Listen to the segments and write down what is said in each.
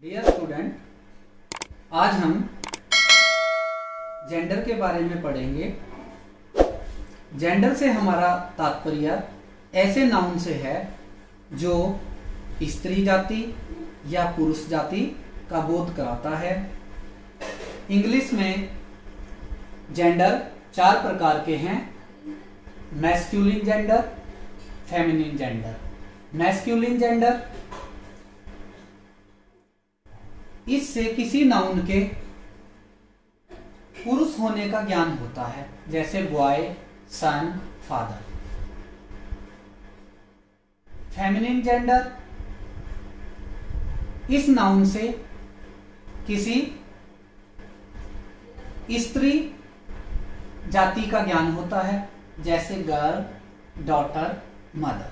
Dear student, आज हम gender के बारे में पढ़ेंगे। जेंडर से हमारा तात्पर्य ऐसे नाउन से है जो स्त्री जाति या पुरुष जाति का बोध कराता है। इंग्लिश में जेंडर 4 प्रकार के हैं: masculine gender, feminine gender. Masculine gender, इससे किसी नाउन के पुरुष होने का ज्ञान होता है, जैसे boy, son, father. Feminine gender, इस नाउन से किसी स्त्री जाति का ज्ञान होता है, जैसे गर्ल, डॉटर, मदर।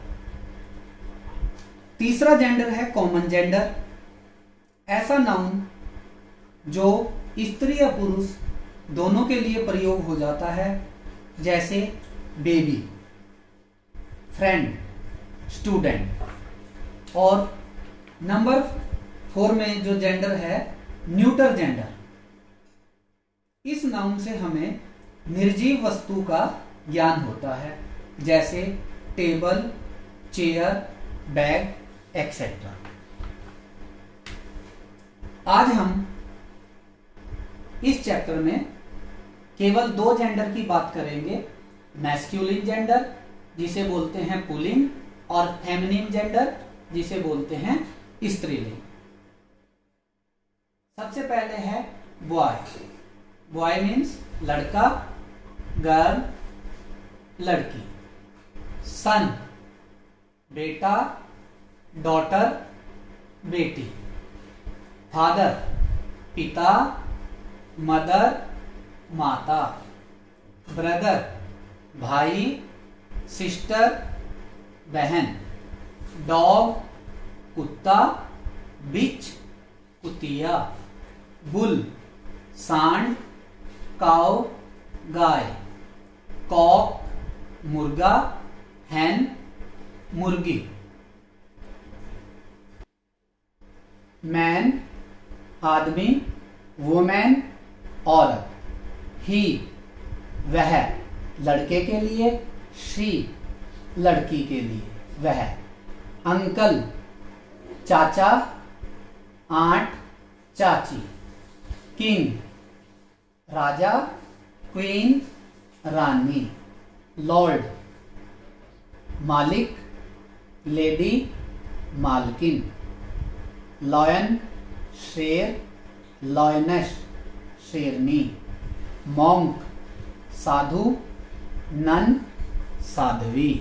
तीसरा जेंडर है कॉमन जेंडर, ऐसा नाउन जो स्त्री या पुरुष दोनों के लिए प्रयोग हो जाता है, जैसे बेबी, फ्रेंड, स्टूडेंट। और नंबर 4 में जो जेंडर है न्यूटर जेंडर, इस नाउन से हमें निर्जीव वस्तु का ज्ञान होता है, जैसे टेबल, चेयर, बैग एक्सेट्रा। आज हम इस चैप्टर में केवल 2 जेंडर की बात करेंगे: मैस्कुलिन जेंडर, जिसे बोलते हैं पुल्लिंग, और फेमिनिन जेंडर, जिसे बोलते हैं स्त्रीलिंग। सबसे पहले है बॉय। बॉय मीन्स लड़का, गर्ल लड़की, सन बेटा, डॉटर बेटी, फादर पिता, मदर माता, ब्रदर भाई, सिस्टर बहन, डॉग कुत्ता, बिच कुतिया, बुल सांड, काऊ गाय, कॉक मुर्गा, हैन मुर्गी। मैन आदमी, वुमेन औरत, ही वह लड़के के लिए, शी लड़की के लिए वह, अंकल चाचा, आंट चाची, किंग राजा, क्वीन रानी, लॉर्ड मालिक, लेडी मालकिन, लॉयन शेर, लॉयनेस शेरनी, मॉन्क साधु, नन साध्वी,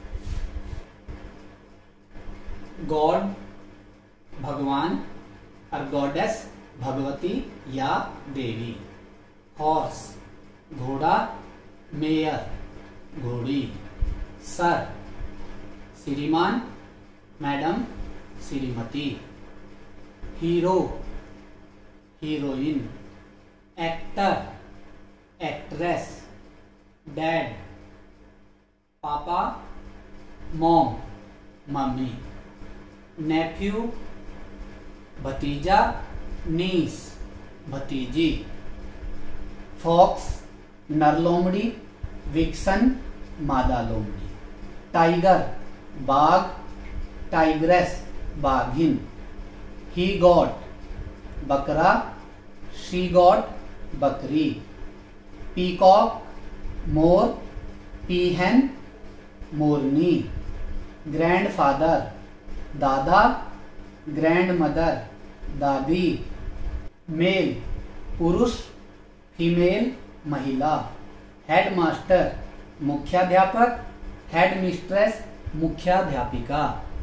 गॉड भगवान और गॉडेस भगवती या देवी, हॉर्स घोड़ा, मेयर घोड़ी, सर श्रीमान, मैडम श्रीमती, hero heroine, actor actress, dad पापा, मॉम मम्मी, नेफ्यू भतीजा, नीस भतीजी, फॉक्स नर लोमड़ी, विक्सन मादा लोमड़ी, टाइगर बाघ, टाइग्रेस बाघिन, ही गॉट बकरा, शी गॉट बकरी, पीकॉक मोर, पीहन मोरनी, ग्रैंडफादर दादा, ग्रैंडमदर दादी, मेल पुरुष, फीमेल महिला, हेडमास्टर मुख्याध्यापक, हेडमिस्ट्रेस मुख्याध्यापिका।